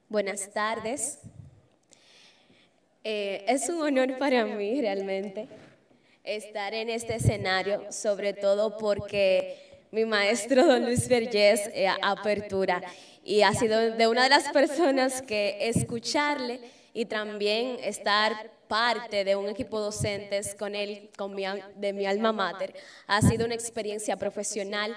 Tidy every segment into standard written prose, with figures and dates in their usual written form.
Buenas tardes. Es un honor para mí realmente estar en este escenario, sobre todo porque mi maestro don Luis Vergés apertura y ha sido de una de las personas que escucharle y también estar parte de un equipo docentes con él, de mi alma mater, ha sido una experiencia profesional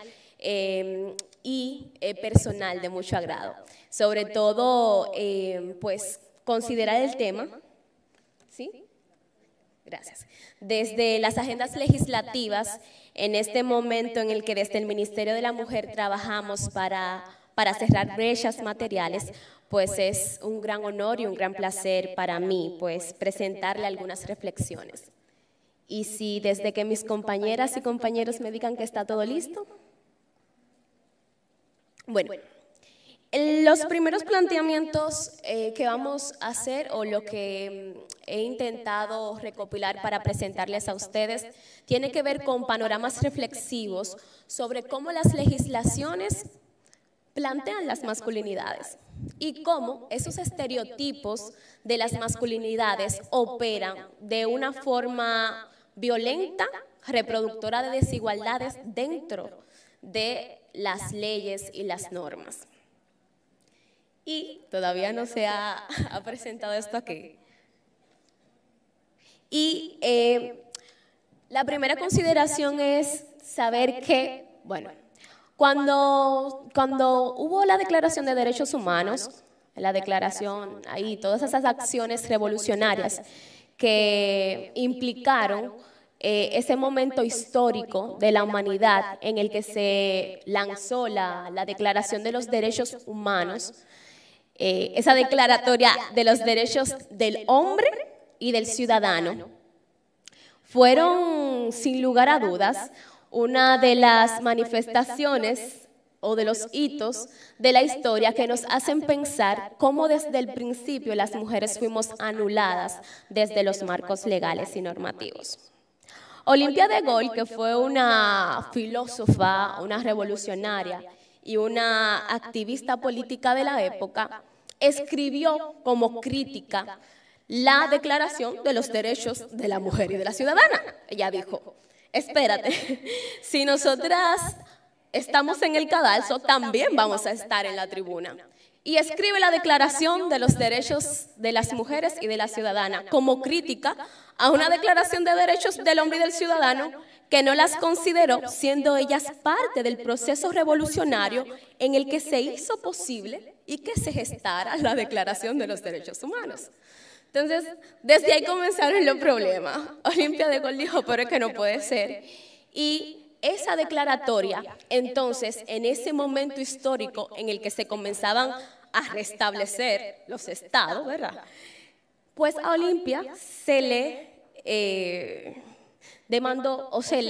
y personal de mucho agrado. Sobre todo, pues, considerar el tema, ¿sí? Gracias. Desde las agendas legislativas, en este momento en el que desde el Ministerio de la Mujer trabajamos para cerrar brechas materiales, pues es un gran honor y un gran placer para mí, pues, presentarle algunas reflexiones. Y si desde que mis compañeras y compañeros me digan que está todo listo. Bueno, los primeros planteamientos que vamos a hacer, o lo que he intentado recopilar para presentarles a ustedes, tiene que ver con panoramas reflexivos sobre cómo las legislaciones plantean las masculinidades y cómo esos estereotipos de las masculinidades operan de una forma violenta, reproductora de desigualdades dentro de las leyes y las normas. Y todavía no se ha presentado esto aquí. Y la primera consideración es saber que, bueno, cuando hubo la Declaración de Derechos Humanos, la declaración, ahí todas esas acciones revolucionarias que implicaron ese momento histórico de la humanidad en el que se lanzó la Declaración de los Derechos Humanos, esa declaratoria de los derechos del hombre y del ciudadano, fueron, sin lugar a dudas, una de las manifestaciones o de los hitos de la historia que nos hacen pensar cómo desde el principio las mujeres fuimos anuladas desde los marcos legales y normativos. Olimpia de Gaulle, que fue una filósofa, una revolucionaria y una activista política de la época, escribió como crítica la Declaración de los Derechos de la Mujer y de la Ciudadana. Ella dijo, espérate, si nosotras estamos en el cadalso, también vamos a estar en la tribuna. Y escribe la Declaración de los Derechos de las Mujeres y de la Ciudadana como crítica a una Declaración de Derechos del Hombre y del Ciudadano que no las consideró, siendo ellas parte del proceso revolucionario en el que se hizo posible y que se gestara la Declaración de los Derechos Humanos. Entonces, desde ahí comenzaron los problemas. Olimpia de Gaulle dijo, pero es que no puede ser. Y esa declaratoria, entonces, en ese momento histórico en el que se comenzaban a restablecer los estados, ¿verdad? Pues a Olimpia se le demandó o se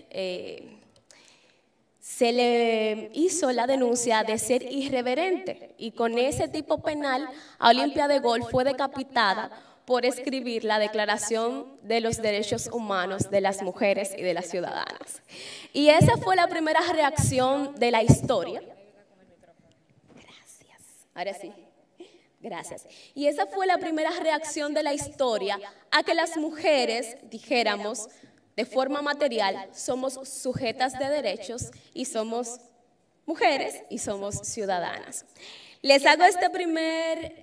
le hizo la denuncia de ser irreverente, y con ese tipo penal a Olimpia de Gaulle fue decapitada por escribir la Declaración de los Derechos Humanos de las Mujeres y de las Ciudadanas. Y esa fue la primera reacción de la historia. Gracias. Ahora sí. Gracias. Y esa fue la primera reacción de la historia a que las mujeres dijéramos, de forma material, somos sujetas de derechos y somos mujeres y somos ciudadanas. Les hago este primer,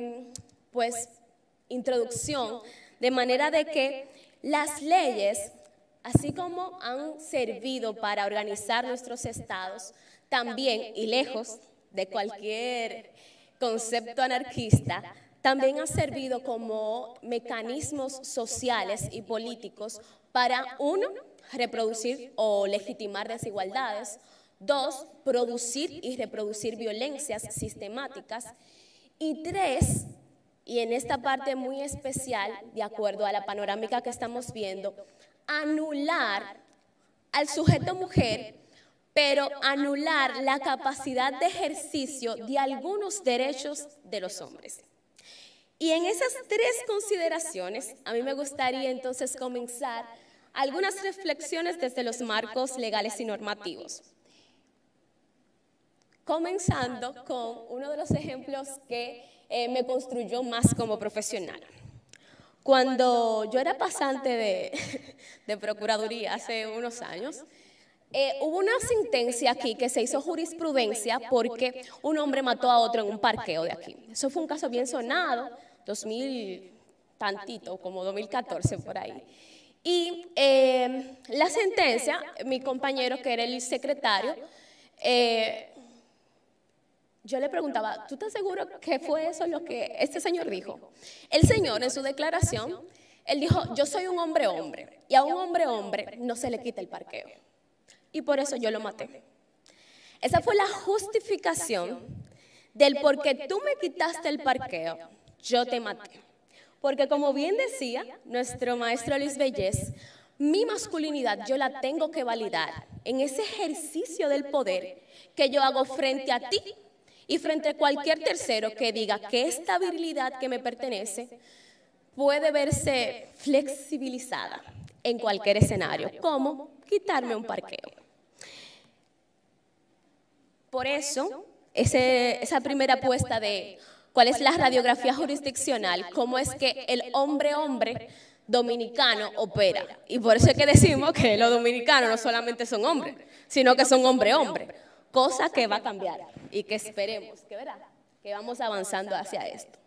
introducción, de manera de que las leyes, así como han servido para organizar nuestros estados, también, y lejos de cualquier concepto anarquista, también han servido como mecanismos sociales y políticos para, uno, reproducir o legitimar desigualdades; dos, producir y reproducir violencias sistemáticas; y tres, y en esta parte muy especial, de acuerdo a la panorámica que estamos viendo, anular al sujeto mujer, pero anular la capacidad de ejercicio de algunos derechos de los hombres. Y en esas tres consideraciones, a mí me gustaría entonces comenzar algunas reflexiones desde los marcos legales y normativos. comenzando con uno de los ejemplos que me construyó más como profesional. Cuando yo era pasante de Procuraduría hace unos años, hubo una sentencia aquí que se hizo jurisprudencia porque un hombre mató a otro en un parqueo de aquí. Eso fue un caso bien sonado, 2000 tantito, como 2014 por ahí. Y la sentencia, mi compañero que era el secretario, yo le preguntaba, ¿tú estás seguro que fue eso lo que este señor dijo? El señor en su declaración, él dijo, yo soy un hombre, y a un hombre no se le quita el parqueo. Y por eso yo lo maté. Esa fue la justificación del por qué tú me quitaste el parqueo, yo te maté. Porque como bien decía nuestro maestro Luis Bellés, mi masculinidad yo la tengo que validar en ese ejercicio del poder que yo hago frente a ti y frente a cualquier tercero que diga que esta virilidad que me pertenece puede verse flexibilizada en cualquier escenario, como quitarme un parqueo. Por eso, esa primera apuesta de cuál es la radiografía jurisdiccional, cómo es que el hombre dominicano opera. Y por eso es que decimos que los dominicanos no solamente son hombres, sino que son hombre, cosa que va a cambiar y que esperemos que vamos avanzando hacia esto.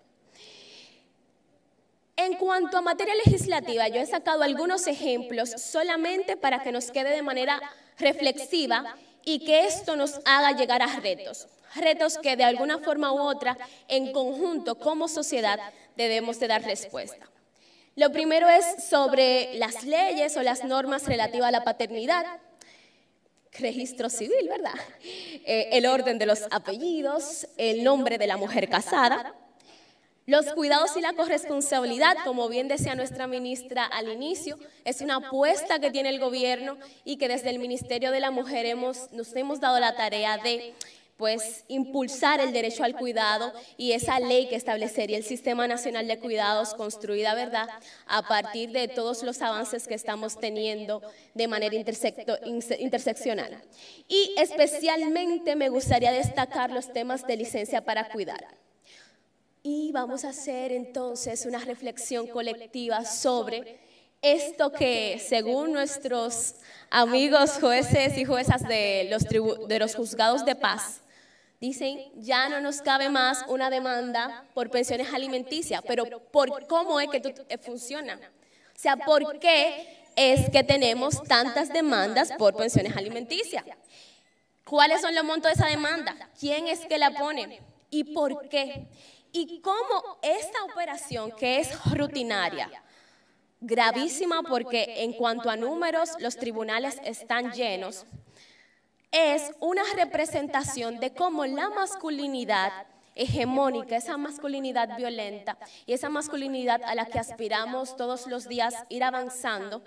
En cuanto a materia legislativa, yo he sacado algunos ejemplos solamente para que nos quede de manera reflexiva y que esto nos haga llegar a retos que de alguna forma u otra, en conjunto, como sociedad, debemos de dar respuesta. Lo primero es sobre las leyes o las normas relativas a la paternidad, registro civil, ¿verdad? El orden de los apellidos, el nombre de la mujer casada, los cuidados y la corresponsabilidad, como bien decía nuestra ministra al inicio, es una apuesta que tiene el gobierno y que desde el Ministerio de la Mujer nos hemos dado la tarea de impulsar el derecho al cuidado y esa ley que establecería el Sistema Nacional de Cuidados construida, ¿verdad?, a partir de todos los avances que estamos teniendo de manera interseccional. Y especialmente me gustaría destacar los temas de licencia para cuidar. Y vamos a hacer entonces una reflexión colectiva sobre esto que, según nuestros amigos jueces y juezas de los juzgados de paz, dicen, ya no nos cabe más una demanda por pensiones alimenticias, pero ¿cómo es que funciona? O sea, ¿por qué es que tenemos tantas demandas por pensiones alimenticias? ¿Cuáles son los montos de esa demanda? ¿Quién es que la pone? ¿Y por qué? Y cómo esta operación, que es rutinaria, gravísima porque en cuanto a números los tribunales están llenos, es una representación de cómo la masculinidad hegemónica, esa masculinidad violenta y esa masculinidad a la que aspiramos todos los días ir avanzando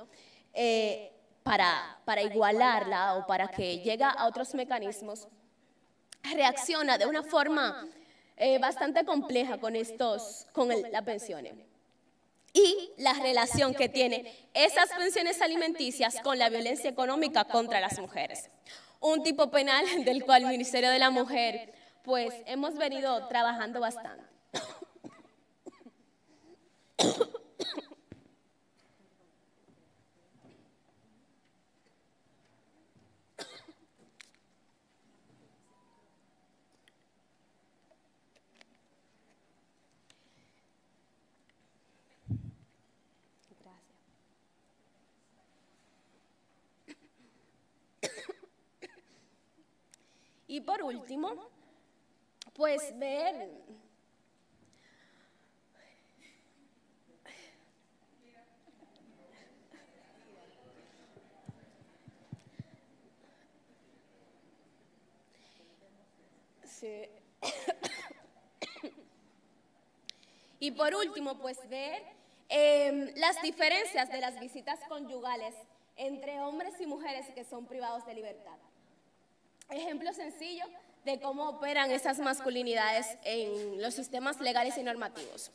para igualarla o para que llegue a otros mecanismos, reacciona de una forma bastante compleja con las pensiones. Y la relación que tiene esas pensiones alimenticias con la violencia económica contra las mujeres. Un tipo penal del cual el Ministerio de la Mujer, hemos venido trabajando bastante. Y por último, ver sí. Y por último, ver las diferencias de las visitas conyugales entre hombres y mujeres que son privados de libertad. Ejemplo sencillo de cómo operan esas masculinidades en los sistemas legales y normativos.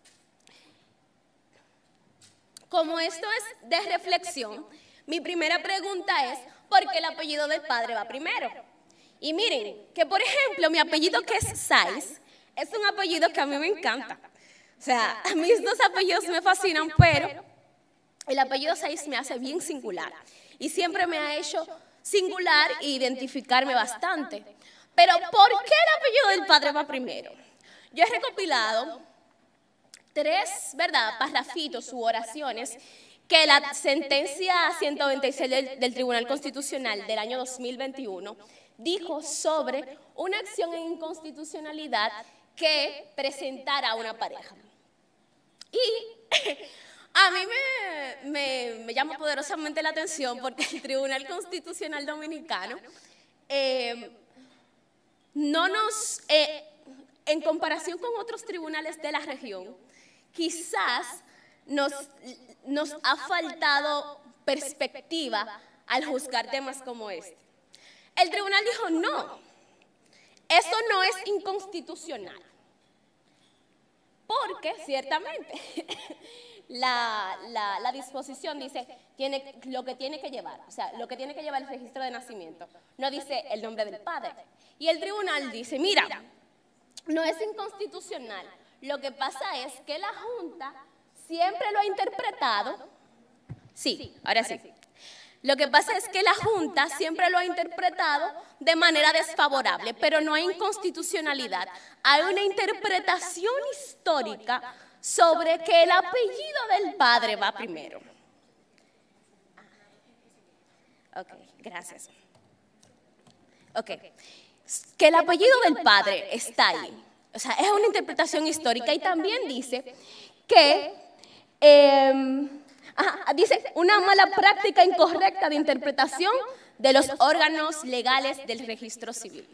Como esto es de reflexión, mi primera pregunta es, ¿por qué el apellido del padre va primero? Y miren, que por ejemplo, mi apellido que es Sáiz, es un apellido que a mí me encanta. O sea, mis dos apellidos me fascinan, pero el apellido Sáiz me hace bien singular. Y siempre me ha hecho singular e identificarme bastante. Pero ¿por qué el apellido del padre va primero? Yo he recopilado 3, ¿verdad?, parrafitos u oraciones que la sentencia 126 del Tribunal Constitucional del año 2021 dijo sobre una acción en inconstitucionalidad que presentara una pareja. Y a mí me llama poderosamente la atención porque el Tribunal Constitucional Dominicano en comparación con otros tribunales de la región, quizás nos ha faltado perspectiva al juzgar temas como este. El tribunal dijo, no, eso no es inconstitucional, porque ciertamente la disposición dice lo que tiene que llevar, o sea, lo que tiene que llevar el registro de nacimiento, no dice el nombre del padre. Y el tribunal dice, mira, no es inconstitucional, lo que pasa es que la Junta siempre lo ha interpretado, sí, ahora sí. Lo que pasa es que la Junta siempre lo ha interpretado de manera desfavorable, pero no hay inconstitucionalidad. Hay una interpretación histórica sobre que el apellido del padre va primero. Ok, gracias. Ok, que el apellido del padre está ahí. O sea, es una interpretación histórica y también dice que dice una mala práctica incorrecta de interpretación de los órganos legales del registro civil.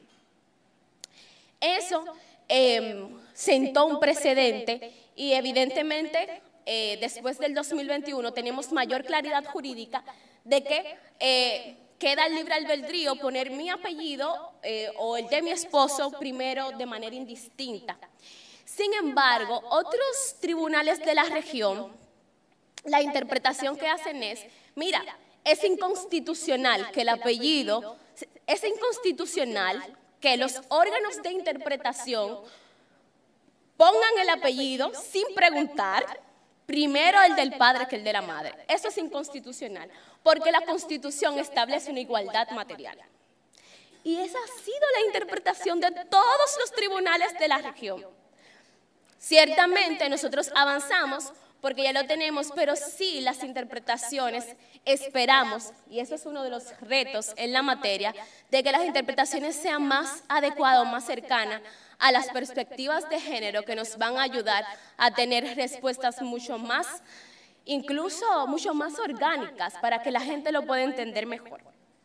Eso sentó un precedente y evidentemente después del 2021 tenemos mayor claridad jurídica de que queda el libre albedrío poner mi apellido o el de mi esposo primero de manera indistinta. Sin embargo, otros tribunales de la región, la interpretación que hacen es, mira, es inconstitucional que el apellido, es inconstitucional que los órganos de interpretación pongan el apellido sin preguntar, primero el del padre que el de la madre. Eso es inconstitucional, porque la Constitución establece una igualdad material. Y esa ha sido la interpretación de todos los tribunales de la región. Ciertamente nosotros avanzamos porque ya lo tenemos, pero sí las interpretaciones esperamos, y eso es uno de los retos en la materia, de que las interpretaciones sean más adecuadas, más cercanas a las perspectivas de género que nos van a ayudar a tener respuestas mucho más, incluso mucho más orgánicas para que la gente lo pueda entender mejor.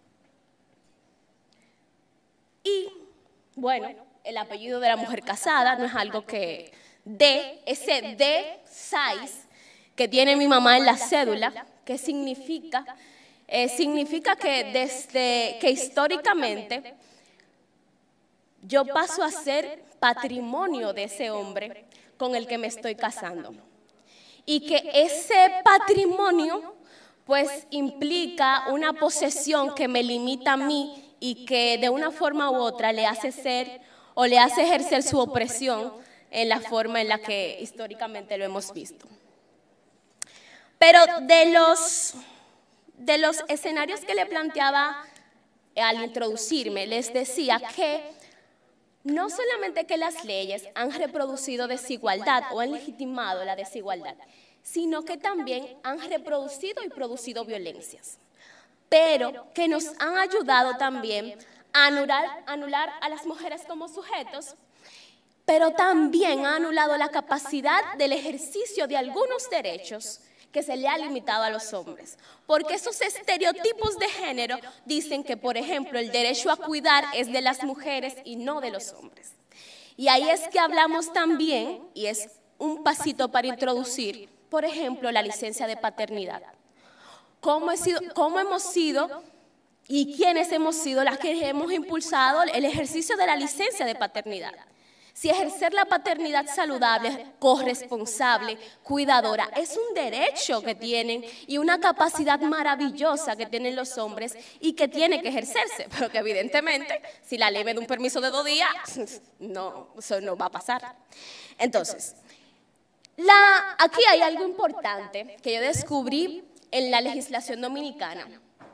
Y, bueno, el apellido de la mujer casada no es algo que ese de Sáiz que tiene mi mamá en la cédula, que significa que desde que históricamente yo paso a ser patrimonio de ese hombre con el que me estoy casando. Y que ese patrimonio pues implica una posesión que me limita a mí y que de una forma u otra le hace ser o le hace ejercer su opresión en la forma en la que históricamente lo hemos visto. Pero de los escenarios que le planteaba al introducirme, les decía que no solamente que las leyes han reproducido desigualdad o han legitimado la desigualdad, sino que también han reproducido y producido violencias, pero que nos han ayudado también a anular a las mujeres como sujetos, pero también ha anulado la capacidad del ejercicio de algunos derechos que se le ha limitado a los hombres. Porque esos estereotipos de género dicen que, por ejemplo, el derecho a cuidar es de las mujeres y no de los hombres. Y ahí es que hablamos también, y es un pasito para introducir, por ejemplo, la licencia de paternidad. ¿Cómo hemos sido y quiénes hemos sido las que hemos impulsado el ejercicio de la licencia de paternidad? Si ejercer la paternidad saludable, corresponsable, cuidadora, es un derecho que tienen y una capacidad maravillosa que tienen los hombres y que tiene que ejercerse, pero que evidentemente, si la ley me da un permiso de 2 días, no, eso no va a pasar. Entonces, aquí hay algo importante que yo descubrí en la legislación dominicana.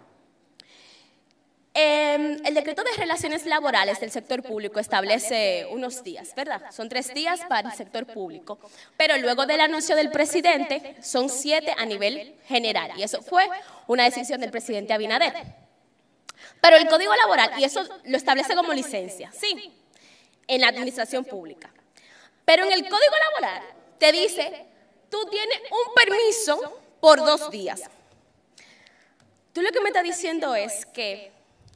El decreto de relaciones laborales del sector público establece unos días, ¿verdad? Son 3 días para el sector público, pero luego del anuncio del presidente son 7 a nivel general, y eso fue una decisión del presidente Abinader. Pero el Código Laboral, y eso lo establece como licencia, sí, en la administración pública. Pero en el Código Laboral te dice, tú tienes un permiso por 2 días. Tú lo que me estás diciendo es que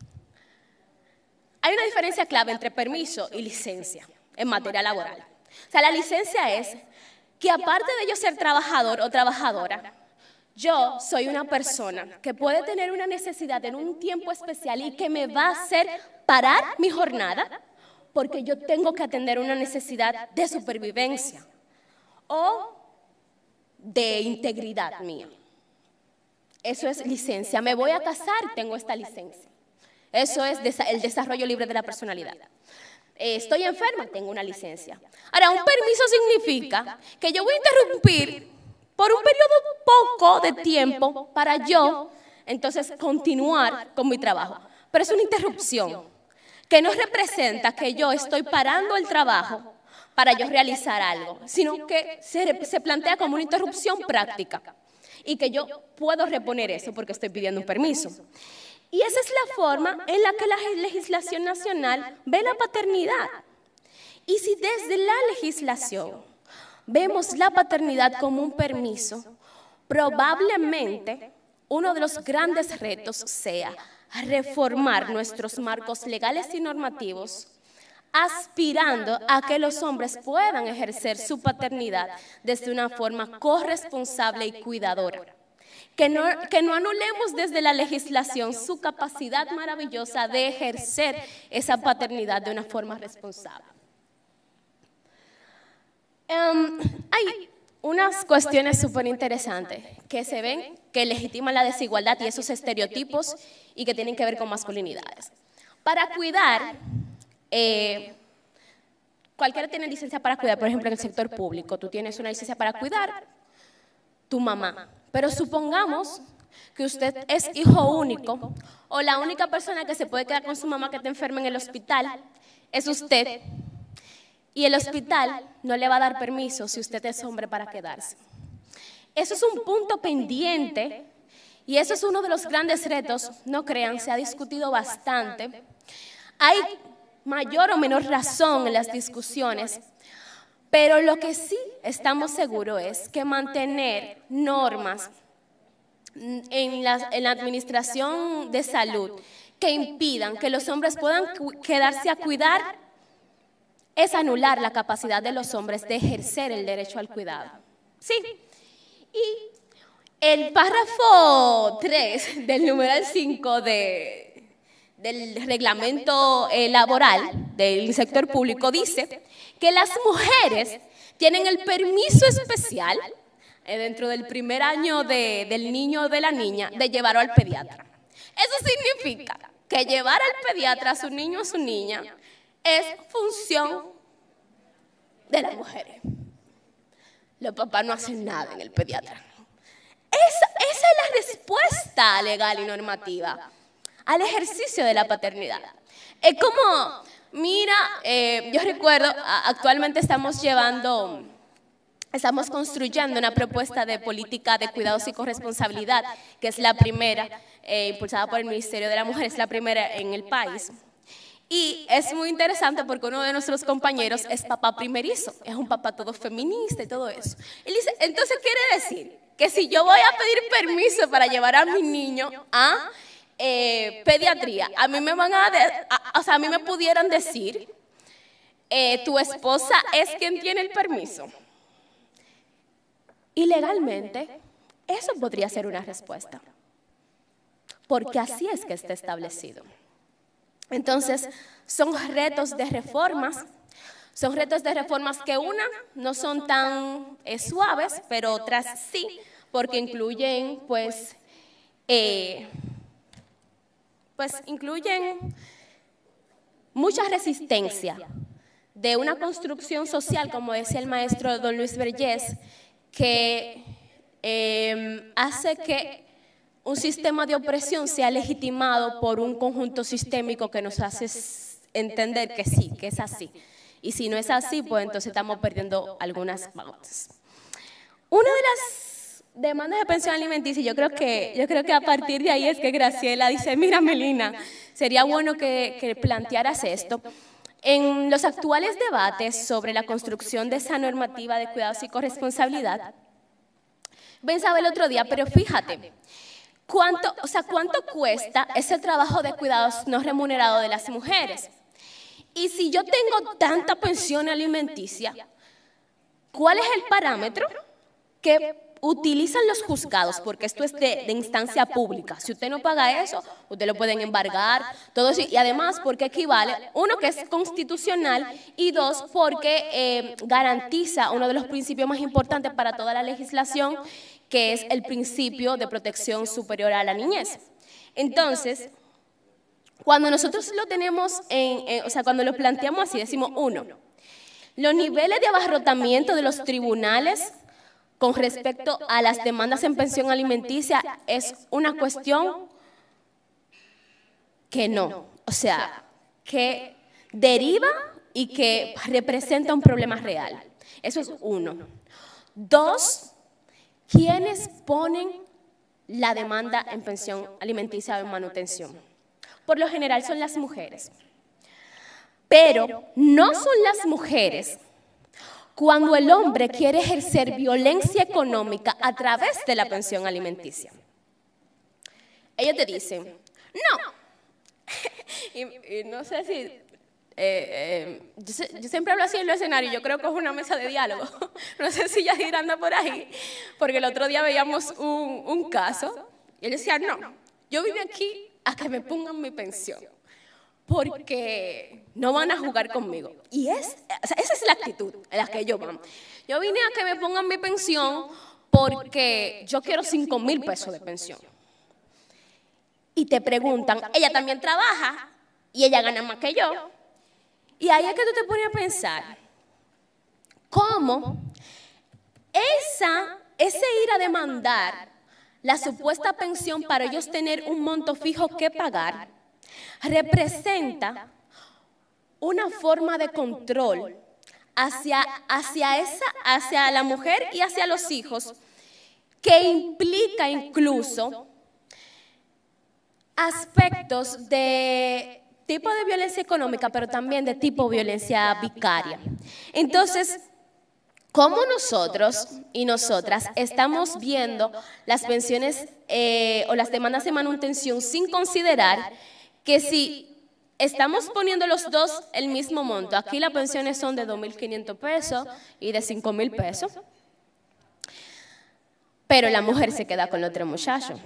hay una diferencia clave entre permiso y licencia en materia laboral. O sea, la licencia es que aparte de yo ser trabajador o trabajadora, yo soy una persona que puede tener una necesidad en un tiempo especial y que me va a hacer parar mi jornada porque yo tengo que atender una necesidad de supervivencia o de integridad mía. Eso es licencia. Me voy a casar, tengo esta licencia. Eso es el desarrollo libre de la personalidad. Estoy enferma, tengo una licencia. Ahora, un permiso significa que yo voy a interrumpir por un periodo poco de tiempo para yo, entonces, continuar con mi trabajo. Pero es una interrupción que no representa que yo estoy parando el trabajo para yo realizar algo, sino que se plantea como una interrupción práctica y que yo puedo reponer eso porque estoy pidiendo un permiso. Y esa es la forma en la que la legislación nacional ve la paternidad. Y si desde la legislación vemos la paternidad como un permiso, probablemente uno de los grandes retos sea reformar nuestros marcos legales y normativos, aspirando a que los hombres puedan ejercer su paternidad desde una forma corresponsable y cuidadora. Que no anulemos desde la legislación su capacidad maravillosa de ejercer esa paternidad de una forma responsable. Hay unas cuestiones súper interesantes que se ven que legitiman la desigualdad y esos estereotipos y que tienen que ver con masculinidades. Para cuidar, cualquiera tiene licencia para cuidar, por ejemplo, en el sector público. Tú tienes una licencia para cuidar tu mamá. Pero supongamos que usted es hijo único o la única persona que se puede quedar con su mamá que está enferma en el hospital es usted y el hospital no le va a dar permiso si usted es hombre para quedarse. Eso es un punto pendiente y eso es uno de los grandes retos, no crean, se ha discutido bastante. Hay mayor o menor razón en las discusiones, pero lo que sí estamos seguros es que mantener normas en la administración de salud que impidan que los hombres puedan quedarse a cuidar es anular la capacidad de los hombres de ejercer el derecho al cuidado. Sí. Y el párrafo 3 del numeral 5 del reglamento laboral del sector público dice que las mujeres tienen el permiso especial dentro del primer año del niño o de la niña de llevarlo al pediatra. Eso significa que llevar al pediatra a su niño o su niña es función de las mujeres. Los papás no hacen nada en el pediatra. Esa es la respuesta legal y normativa al ejercicio de la paternidad. Es como, mira, yo recuerdo, actualmente estamos construyendo una propuesta de política de cuidados y corresponsabilidad, que es la primera, impulsada por el Ministerio de la Mujer, es la primera en el país. Y es muy interesante porque uno de nuestros compañeros es papá primerizo, es un papá todo feminista y todo eso. Él dice, entonces quiere decir que si yo voy a pedir permiso para llevar a mi niño a pediatría, a mí me a mí me pudieran decir, tu esposa es quien tiene el permiso. Y legalmente, eso podría ser una respuesta, porque así es que está establecido. Entonces, son retos de reformas, Son retos de reformas que no son tan suaves, pero otras sí, porque incluyen, incluyen mucha resistencia de una construcción social, como decía el maestro don Luis Vergés, que hace que un sistema de opresión sea legitimado por un conjunto sistémico que nos hace entender que sí, que es así. Y si no es así, pues entonces estamos perdiendo algunas pautas. Una de las demandas de pensión alimenticia, yo creo que a partir de ahí es que Graciela dice, mira Melina, sería bueno que plantearas esto. En los actuales debates sobre la construcción de esa normativa de cuidados y corresponsabilidad, pensaba el otro día, pero fíjate, ¿cuánto cuesta ese trabajo de cuidados no remunerado de las mujeres? Y si yo tengo tanta pensión alimenticia, ¿cuál es el parámetro que utilizan los juzgados? Porque esto es de instancia pública. Si usted no paga eso, usted lo pueden embargar, todo eso. Y además, porque equivale, uno, que es constitucional, y dos, porque garantiza uno de los principios más importantes para toda la legislación, que es el principio de protección superior a la niñez. Entonces, cuando nosotros lo tenemos, cuando lo planteamos así, decimos, uno, los niveles de abarrotamiento de los tribunales con respecto a las demandas en pensión alimenticia es una cuestión que no, que deriva y que representa un problema real. Eso es uno. Dos, ¿quiénes ponen la demanda en pensión alimenticia o en manutención? Por lo general son las mujeres. Pero no son las mujeres cuando el hombre quiere ejercer violencia económica a través de la pensión alimenticia. Ellos te dicen, no. y no sé si... yo siempre hablo así en el escenario, yo creo que es una mesa de diálogo. No sé si ya anda por ahí, porque el otro día veíamos un caso y él decía, no, yo vivo aquí a que me pongan mi pensión, porque no van a jugar conmigo. Y esa es la actitud en la que ellos van. Yo vine a que me pongan mi pensión porque yo quiero 5,000 pesos de pensión. Y te preguntan, ella también trabaja y ella gana más que yo. Y ahí es que tú te pones a pensar, ¿cómo ese ir a demandar la supuesta pensión para ellos tener un monto fijo que pagar representa una forma de control hacia la mujer y hacia los hijos, que implica incluso aspectos de tipo de violencia económica, pero también de tipo de violencia vicaria. Entonces, ¿cómo nosotros y nosotras estamos viendo las pensiones o las demandas de manutención sin considerar que si estamos poniendo los dos el mismo monto? Aquí las pensiones son de 2.500 pesos y de 5.000 pesos, pero la mujer se queda con los 3 muchachos.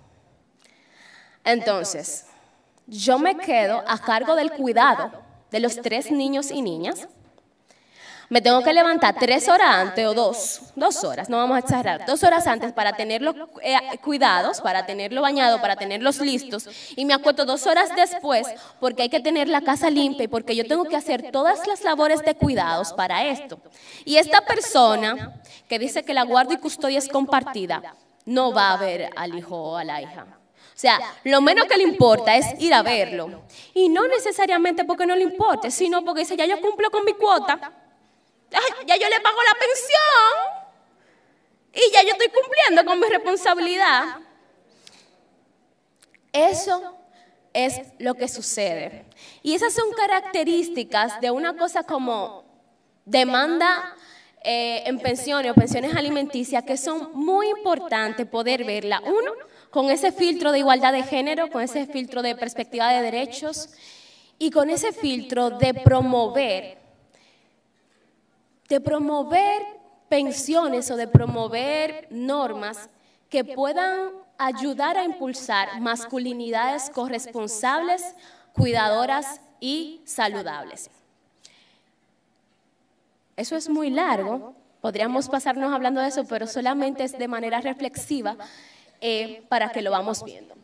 Entonces, yo me quedo a cargo del cuidado de los 3 niños y niñas. Me tengo que levantar 3 horas antes o 2 horas, no vamos a exagerar, 2 horas antes para tenerlos cuidados, para tenerlos bañados, para tenerlos listos, y me acuesto 2 horas después porque hay que tener la casa limpia y porque yo tengo que hacer todas las labores de cuidados para esto. Y esta persona que dice que la guardia y custodia es compartida, no va a ver al hijo o a la hija. O sea, lo menos que le importa es ir a verlo. Y no necesariamente porque no le importe, sino porque dice, ya yo cumplo con mi cuota, ya yo le pago la pensión y ya yo estoy cumpliendo con mi responsabilidad. Eso es lo que sucede. Y esas son características de una cosa como demanda en pensiones o pensiones alimenticias que son muy importantes poder verla. Uno, con ese filtro de igualdad de género, con ese filtro de perspectiva de derechos y con ese filtro de promover pensiones o de promover normas que puedan ayudar a impulsar masculinidades corresponsables, cuidadoras y saludables. Eso es muy largo, podríamos pasarnos hablando de eso, pero solamente es de manera reflexiva para que lo vamos viendo.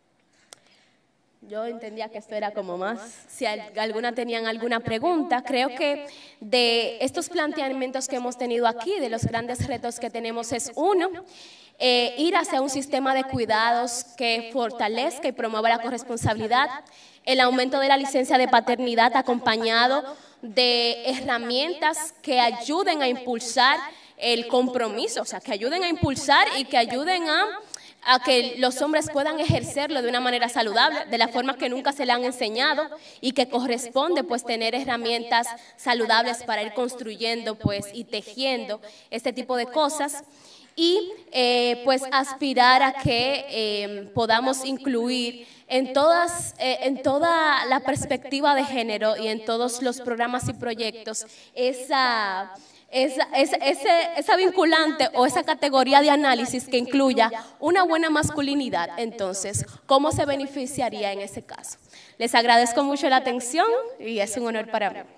Yo entendía que esto era como más, si alguna tenían alguna pregunta, creo que de estos planteamientos que hemos tenido aquí, de los grandes retos que tenemos es uno, ir hacia un sistema de cuidados que fortalezca y promueva la corresponsabilidad, el aumento de la licencia de paternidad acompañado de herramientas que ayuden a impulsar el compromiso, o sea, que ayuden a impulsar y que ayuden a que los hombres puedan ejercerlo de una manera saludable, de la forma que nunca se le han enseñado y que corresponde pues tener herramientas saludables para ir construyendo pues y tejiendo este tipo de cosas y pues aspirar a que podamos incluir en toda la perspectiva de género y en todos los programas y proyectos esa vinculante o esa categoría de análisis que incluya una buena masculinidad. Entonces, ¿cómo se beneficiaría en ese caso? Les agradezco mucho la atención y es un honor para mí.